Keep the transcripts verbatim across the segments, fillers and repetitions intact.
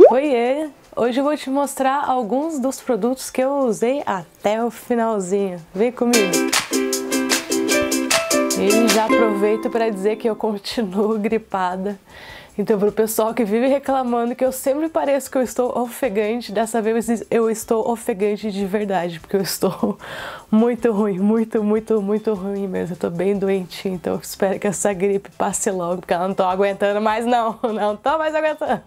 Oiê! Hoje eu vou te mostrar alguns dos produtos que eu usei até o finalzinho. Vem comigo! E já aproveito para dizer que eu continuo gripada. Então, para o pessoal que vive reclamando que eu sempre pareço que eu estou ofegante, dessa vez eu estou ofegante de verdade, porque eu estou muito ruim, muito, muito, muito ruim mesmo. Eu estou bem doentinha, então eu espero que essa gripe passe logo, porque eu não estou aguentando mais não, não estou mais aguentando.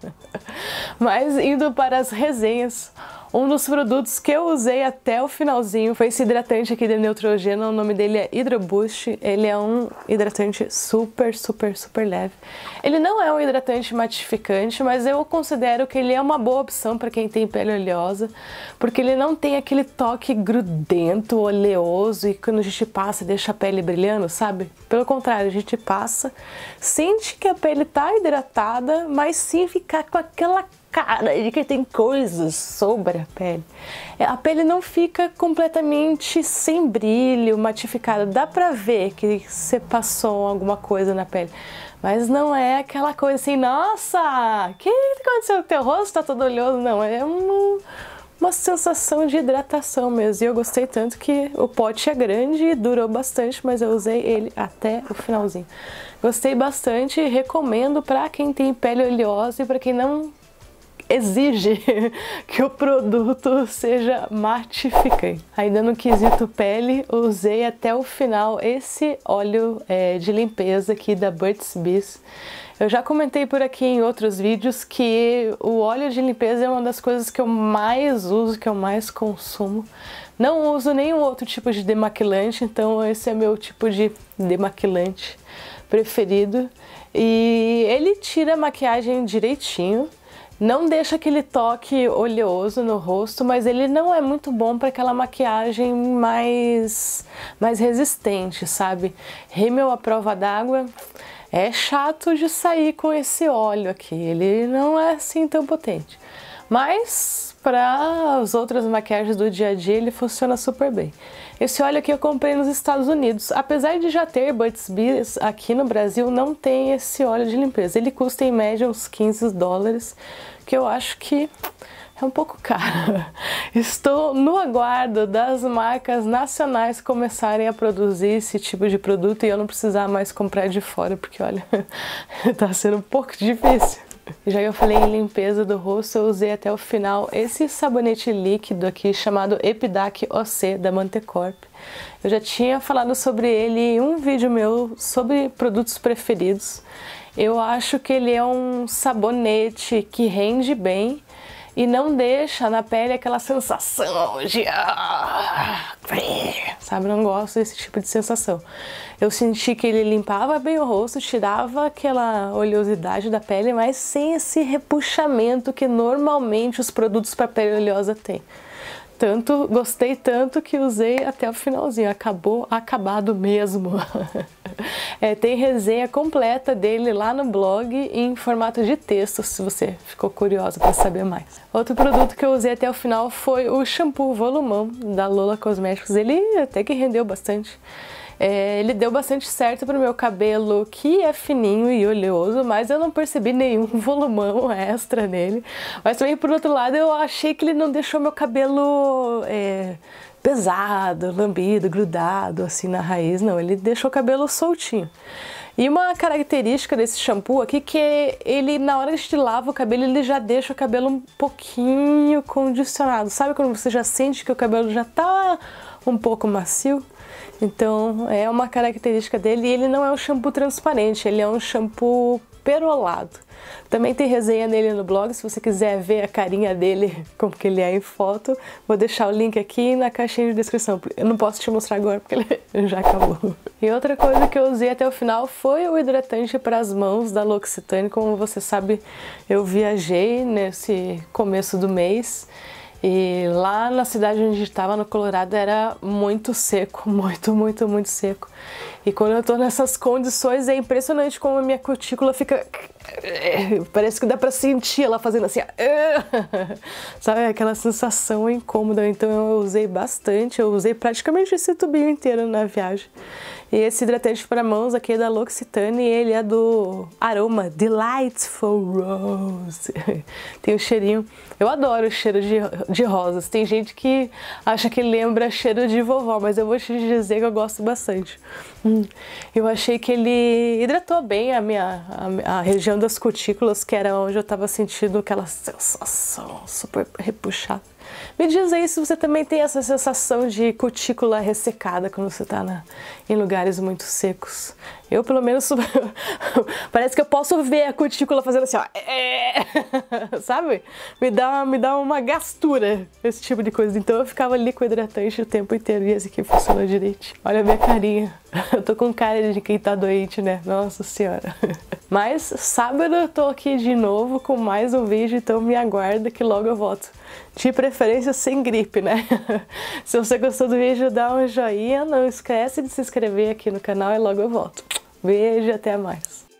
Mas indo para as resenhas, um dos produtos que eu usei até o finalzinho foi esse hidratante aqui de Neutrogena, o nome dele é Hydro Boost. Ele é um hidratante super, super, super leve. Ele não é um hidratante matificante, mas eu considero que ele é uma boa opção para quem tem pele oleosa, porque ele não tem aquele toque grudento, oleoso, e quando a gente passa deixa a pele brilhando, sabe? Pelo contrário, a gente passa, sente que a pele tá hidratada, mas sim ficar com aquela cara de que tem coisas sobre a pele. A pele não fica completamente sem brilho, matificada. Dá pra ver que você passou alguma coisa na pele, mas não é aquela coisa assim, nossa, o que aconteceu com o teu rosto? Tá todo oleoso. Não, é uma, uma sensação de hidratação mesmo. E eu gostei tanto que o pote é grande e durou bastante, mas eu usei ele até o finalzinho. Gostei bastante e recomendo pra quem tem pele oleosa e pra quem não exige que o produto seja matificante. Ainda no quesito pele, usei até o final esse óleo é, de limpeza aqui da Burt's Bees. Eu já comentei por aqui em outros vídeos que o óleo de limpeza é uma das coisas que eu mais uso, que eu mais consumo. Não uso nenhum outro tipo de demaquilante, então esse é meu tipo de demaquilante preferido. E ele tira a maquiagem direitinho. Não deixa aquele toque oleoso no rosto, mas ele não é muito bom para aquela maquiagem mais, mais resistente, sabe? Rímel à prova d'água é chato de sair com esse óleo aqui, ele não é assim tão potente. Mas para as outras maquiagens do dia a dia ele funciona super bem. Esse óleo aqui eu comprei nos Estados Unidos. Apesar de já ter Burt's Bees, aqui no Brasil não tem esse óleo de limpeza. Ele custa em média uns quinze dólares, que eu acho que é um pouco caro. Estou no aguardo das marcas nacionais começarem a produzir esse tipo de produto e eu não precisar mais comprar de fora, porque olha, tá sendo um pouco difícil. Já que eu falei em limpeza do rosto, eu usei até o final esse sabonete líquido aqui chamado Epidac O C da Mantecorp. Eu já tinha falado sobre ele em um vídeo meu sobre produtos preferidos. Eu acho que ele é um sabonete que rende bem e não deixa na pele aquela sensação de... sabe, eu não gosto desse tipo de sensação. Eu senti que ele limpava bem o rosto, tirava aquela oleosidade da pele, mas sem esse repuxamento que normalmente os produtos para pele oleosa têm. Tanto, gostei tanto que usei até o finalzinho, acabou acabado mesmo. É, tem resenha completa dele lá no blog em formato de texto, se você ficou curiosa para saber mais. Outro produto que eu usei até o final foi o shampoo Volumão da Lola Cosméticos. Ele até que rendeu bastante. É, ele deu bastante certo para o meu cabelo, que é fininho e oleoso, mas eu não percebi nenhum volumão extra nele. Mas também, por outro lado, eu achei que ele não deixou meu cabelo é, pesado, lambido, grudado assim na raiz, não. Ele deixou o cabelo soltinho. E uma característica desse shampoo aqui que ele, na hora que a gente lava o cabelo, ele já deixa o cabelo um pouquinho condicionado. Sabe quando você já sente que o cabelo já tá um pouco macio? Então é uma característica dele, e ele não é um shampoo transparente, ele é um shampoo perolado. Também tem resenha nele no blog, se você quiser ver a carinha dele como que ele é em foto, vou deixar o link aqui na caixinha de descrição. Eu não posso te mostrar agora porque ele já acabou. E outra coisa que eu usei até o final foi o hidratante para as mãos da L'Occitane. Como você sabe, eu viajei nesse começo do mês. E lá na cidade onde a gente estava, no Colorado, era muito seco, muito, muito, muito seco. E quando eu tô nessas condições é impressionante como a minha cutícula fica... Parece que dá pra sentir ela fazendo assim, sabe, aquela sensação incômoda. Então eu usei bastante, eu usei praticamente esse tubinho inteiro na viagem. E esse hidratante para mãos aqui é da L'Occitane e ele é do aroma Delightful Rose. Tem um cheirinho, eu adoro o cheiro de, de rosas. Tem gente que acha que lembra cheiro de vovó, mas eu vou te dizer que eu gosto bastante. Hum. Eu achei que ele hidratou bem a minha a, a região das cutículas, que era onde eu tava sentindo aquela sensação super repuxada. Me diz aí se você também tem essa sensação de cutícula ressecada quando você tá na, em lugares muito secos. Eu, pelo menos, parece que eu posso ver a cutícula fazendo assim, ó, sabe? Me dá, me dá uma gastura, esse tipo de coisa. Então eu ficava ali com o hidratante o tempo inteiro e esse aqui funcionou direito. Olha a minha carinha. Eu tô com cara de quem tá doente, né? Nossa senhora. Mas sábado eu tô aqui de novo com mais um vídeo, então me aguarda que logo eu volto. De preferência sem gripe, né? Se você gostou do vídeo, dá um joinha, não esquece de se inscrever aqui no canal e logo eu volto. Beijo e até mais!